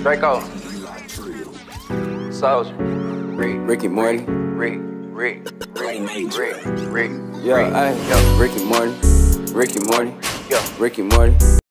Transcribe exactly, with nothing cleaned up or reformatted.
Draco. Soldier. Rick. Rick and Morty. Rick. Rick. Rick. Rick. Rick. Yo, Rick. I, Yo. Rick and Morty. Rick and Morty. Yo. Rick and Morty.